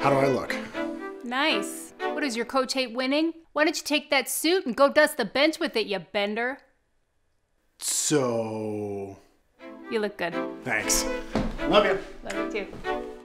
How do I look? Nice. What, does your coach hate winning? Why don't you take that suit and go dust the bench with it, you bender? So... You look good. Thanks. Love you. Love you too.